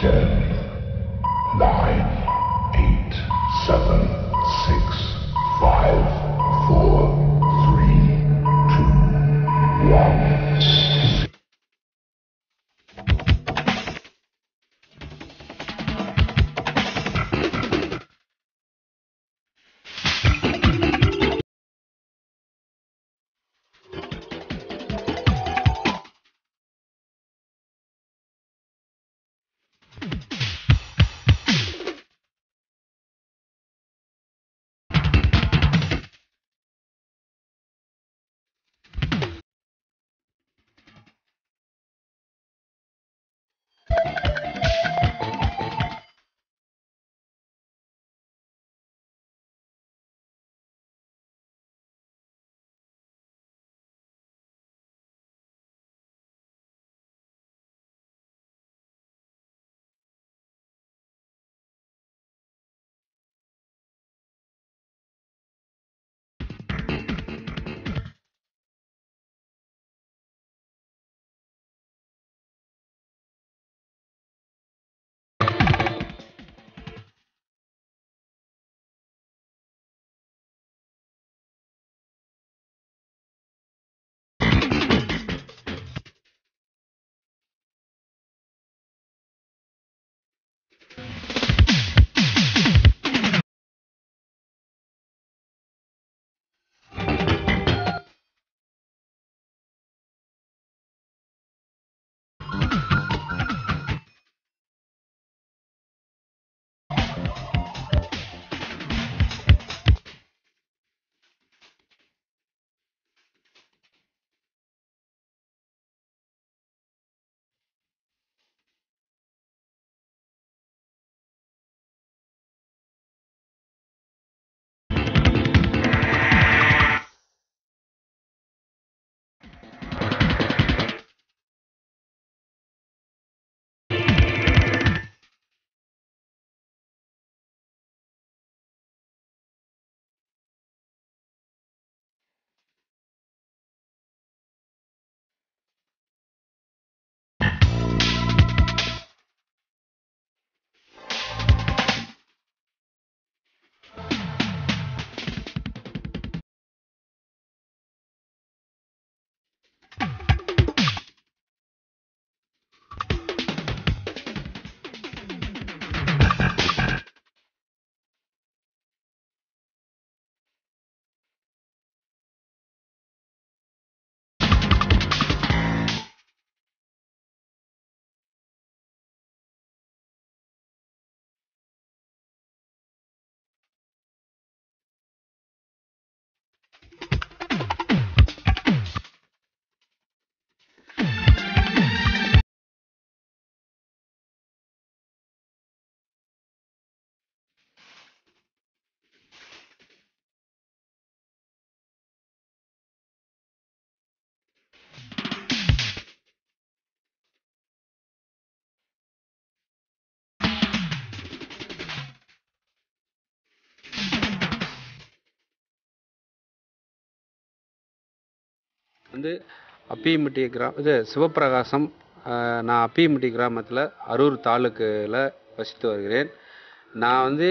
வந்து அப்பியம்பட்டி இது சிவப்பிரகாசம். நான் அப்பியம்பட்டி கிராமத்தில் அரூர் தாலுக்கில் வசித்து வருகிறேன். நான் வந்து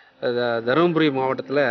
தருமபுரி மாவட்டத்தில்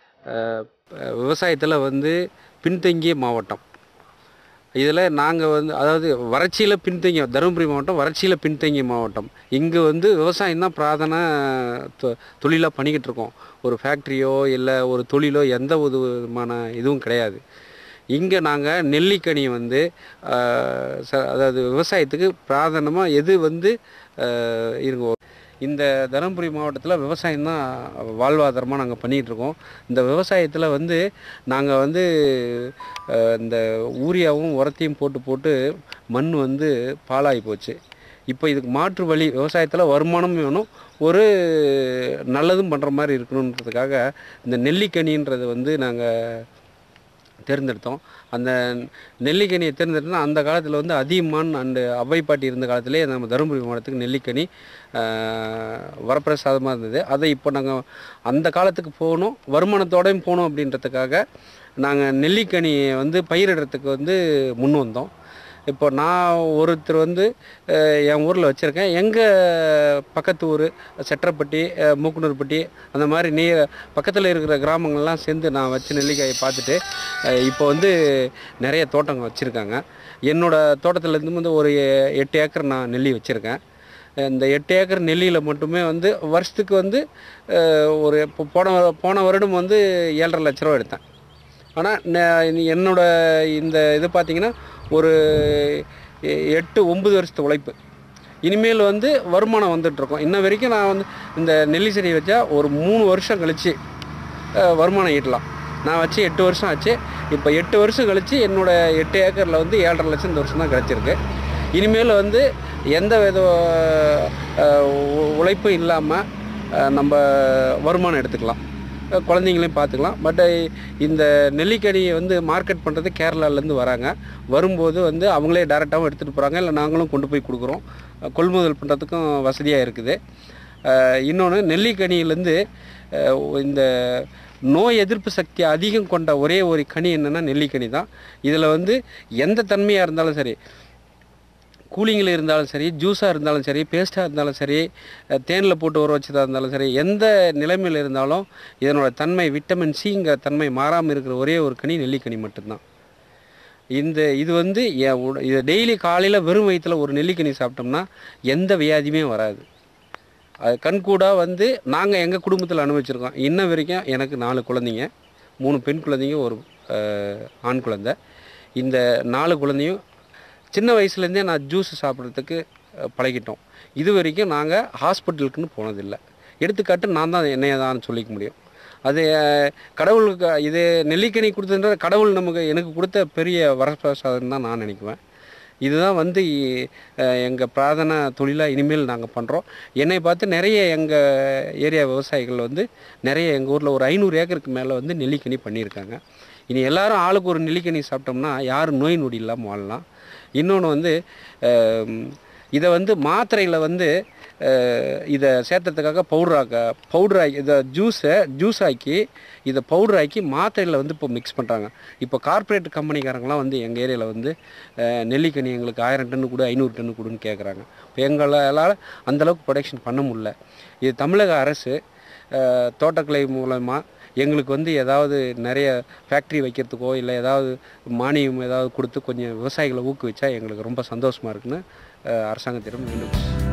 விவசாயத்தில் வந்து பின்தங்கிய மாவட்டம். இதில் நாங்கள் வந்து அதாவது வறட்சியில் பின்தங்கிய தருமபுரி மாவட்டம் வறட்சியில் பின்தங்கிய மாவட்டம். இங்கே வந்து விவசாயம் தான் பிரதான தொழிலாக பண்ணிக்கிட்டு இருக்கோம். ஒரு ஃபேக்ட்ரியோ இல்லை ஒரு தொழிலோ எந்த விதமான இதுவும் கிடையாது. இங்கே நாங்கள் நெல்லிக்கனி வந்து அதாவது விவசாயத்துக்கு பிராதானமாக எது வந்து இருங்கோ. இந்த தருமபுரி மாவட்டத்தில் விவசாயம் தான் வாழ்வாதாரமாக நாங்கள் பண்ணிகிட்ருக்கோம். இந்த விவசாயத்தில் வந்து நாங்கள் வந்து இந்த ஊரியாவும் உரத்தையும் போட்டு மண் வந்து பாழாகி போச்சு. இப்போ இதுக்கு மாற்று வழி விவசாயத்தில் வருமானம் வேணும், ஒரு நல்லதும் பண்ணுற மாதிரி இருக்கணுன்றதுக்காக இந்த நெல்லிக்கனின்றது வந்து நாங்கள் தேர்ந்தெடுத்தோம். அந்த நெல்லிக்கனியை தேர்ந்தெடுத்தோம்னா அந்த காலத்தில் வந்து அதியமான் அண்டு அவ்வை பாட்டி இருந்த காலத்திலே நம்ம தருமபுரி மாவட்டத்துக்கு நெல்லிக்கனி வரப்பிரசாதமாக இருந்தது. அதை இப்போ நாங்கள் அந்த காலத்துக்கு போகணும், வருமானத்தோடையும் போகணும் அப்படின்றதுக்காக நாங்கள் நெல்லிக்கனியை வந்து பயிரிடுறதுக்கு வந்து முன் வந்தோம். இப்போ நான் ஒருத்தர் வந்து என் ஊரில் வச்சுருக்கேன். எங்கள் பக்கத்து ஊர் செட்டரப்பட்டி, மூக்குனூர்பட்டி அந்த மாதிரி பக்கத்தில் இருக்கிற கிராமங்கள்லாம் சேர்ந்து நான் வச்ச நெல்லிக்காயை பார்த்துட்டு இப்போ வந்து நிறைய தோட்டங்கள் வச்சுருக்காங்க. என்னோடய தோட்டத்துலேருந்து வந்து ஒரு 8 ஏக்கர் நான் நெல்லி வச்சுருக்கேன். இந்த 8 ஏக்கர் நெல்லியில் மட்டுமே வந்து வருஷத்துக்கு வந்து ஒரு இப்போ போன வருடம் வந்து 7,5 லட்ச ரூபா எடுத்தேன். ஆனால் என்னோட இந்த இது பார்த்திங்கன்னா ஒரு 8-9 வருஷத்து உழைப்பு. இனிமேல் வந்து வருமானம் வந்துட்டுருக்கோம். இன்ன வரைக்கும் நான் வந்து இந்த நெல்லி செடி வச்சா ஒரு 3 வருஷம் கழித்து வருமானம் ஈட்டலாம். நான் வச்சு 8 வருஷம் ஆச்சு. இப்போ 8 வருஷம் கழித்து என்னோடய 8 ஏக்கரில் வந்து 7,5 லட்சம் இந்த வருஷம் தான் கிடச்சிருக்கு. இனிமேல் வந்து எந்த வித உழைப்பும் இல்லாமல் நம்ம வருமானம் எடுத்துக்கலாம், குழந்தைங்களையும் பார்த்துக்கலாம். பட் இந்த நெல்லிக்கனியை வந்து மார்க்கெட் பண்ணுறது கேரளாலேருந்து வராங்க. வரும்போது வந்து அவங்களே டேரெக்டாகவும் எடுத்துகிட்டு போகிறாங்க, இல்லை நாங்களும் கொண்டு போய் கொடுக்குறோம். கொள்முதல் பண்ணுறதுக்கும் வசதியாக இருக்குது. இன்னொன்று, நெல்லிக்கனியிலேருந்து இந்த நோய் எதிர்ப்பு சக்தி அதிகம் கொண்ட ஒரே ஒரு கனி என்னென்னா நெல்லிக்கனி தான். இதில் வந்து எந்த தன்மையாக இருந்தாலும் சரி, கூலிங்கில் இருந்தாலும் சரி, ஜூஸாக இருந்தாலும் சரி, பேஸ்ட்டாக இருந்தாலும் சரி, தேனில் போட்டு ஊற வச்சதாக இருந்தாலும் சரி, எந்த நிலைமையில் இருந்தாலும் இதனோட தன்மை விட்டமின் சிங்கிற தன்மை மாறாமல் இருக்கிற ஒரே ஒரு கனி நெல்லிக்கனி மட்டும்தான். இது வந்து இதை டெய்லி காலையில் வெறும் வயிற்றில் ஒரு நெல்லிக்கனி சாப்பிட்டோம்னா எந்த வியாதியுமே வராது. அது கண்கூடாக வந்து நாங்கள் எங்கள் குடும்பத்தில் அனுபவிச்சிருக்கோம். இன்ன வரைக்கும் எனக்கு 4 குழந்தைங்க, 3 பெண் குழந்தைங்க, ஒரு ஆண் குழந்தை. இந்த 4 குழந்தையும் சின்ன வயசுலேருந்தே நான் ஜூஸ் சாப்பிட்றதுக்கு பழகிட்டோம். இது வரைக்கும் நாங்கள் ஹாஸ்பிட்டலுக்குன்னு போனதில்லை. எடுத்துக்காட்டு நான் தான் என்னைய தான் சொல்லிக்க முடியும். அது கடவுளுக்கு இது நெல்லிக்கனி கொடுத்ததுன்ற கடவுள் எனக்கு கொடுத்த பெரிய வரப்பிரசாதம் தான் நான் நினைக்குவேன். இதுதான் வந்து எங்கள் பிரார்த்தனை தொழிலாக இனிமேல் நாங்கள் பண்ணுறோம். என்னை பார்த்து நிறைய எங்கள் ஏரியா விவசாயிகள் வந்து நிறைய எங்கள் ஊரில் ஒரு 500 ஏக்கருக்கு மேலே வந்து நெல்லிக்கனி பண்ணியிருக்காங்க. இனி எல்லோரும் ஆளுக்கு ஒரு நெல்லிக்கனி சாப்பிட்டோம்னா யாரும் நோய் நொடி இல்லாமல் வாழலாம். இன்னொன்று வந்து இதை வந்து மாத்திரையில் வந்து இதை சேர்த்ததுக்காக பவுடராக்கி இதை ஜூஸாக்கி இதை பவுடராக்கி மாத்திரையில் வந்து இப்போ மிக்ஸ் பண்ணுறாங்க. இப்போ கார்ப்பரேட் கம்பெனிக்காரங்களாம் வந்து எங்கள் ஏரியாவில் வந்து நெல்லிக்கனி எங்களுக்கு 1000 டன்னு கொடு, 500 டன்னு கொடுன்னு கேட்குறாங்க. இப்போ எங்களால் அந்தளவுக்கு ப்ரொடக்ஷன் பண்ண முடியல. இது தமிழக அரசு தோட்டக்கலை மூலமாக எங்களுக்கு வந்து ஏதாவது நிறைய ஃபேக்ட்ரி வைக்கிறதுக்கோ இல்லை ஏதாவது மானியம் ஏதாவது கொடுத்து கொஞ்சம் விவசாயிகளை ஊக்குவிச்சா எங்களுக்கு ரொம்ப சந்தோஷமாக இருக்குன்னு அரசாங்கத்திடம் வேண்டும்.